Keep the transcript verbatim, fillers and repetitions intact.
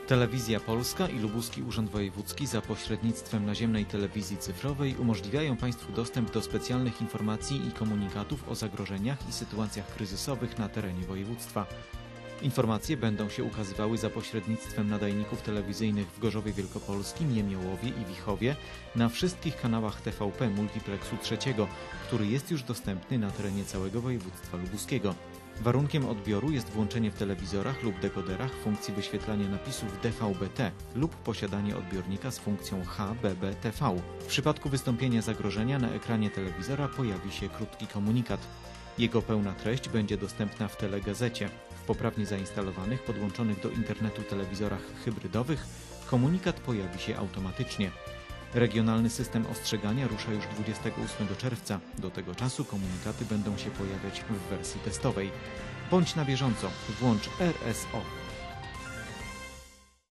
Telewizja Polska i Lubuski Urząd Wojewódzki za pośrednictwem naziemnej telewizji cyfrowej umożliwiają Państwu dostęp do specjalnych informacji i komunikatów o zagrożeniach i sytuacjach kryzysowych na terenie województwa. Informacje będą się ukazywały za pośrednictwem nadajników telewizyjnych w Gorzowie Wielkopolskim, Jemiołowie i Wichowie na wszystkich kanałach T V P Multiplexu trzeciego, który jest już dostępny na terenie całego województwa lubuskiego. Warunkiem odbioru jest włączenie w telewizorach lub dekoderach funkcji wyświetlania napisów D V B T lub posiadanie odbiornika z funkcją H B B T V. W przypadku wystąpienia zagrożenia na ekranie telewizora pojawi się krótki komunikat. Jego pełna treść będzie dostępna w telegazecie. W poprawnie zainstalowanych, podłączonych do internetu telewizorach hybrydowych komunikat pojawi się automatycznie. Regionalny system ostrzegania rusza już dwudziestego ósmego czerwca. Do tego czasu komunikaty będą się pojawiać w wersji testowej. Bądź na bieżąco, włącz R S O.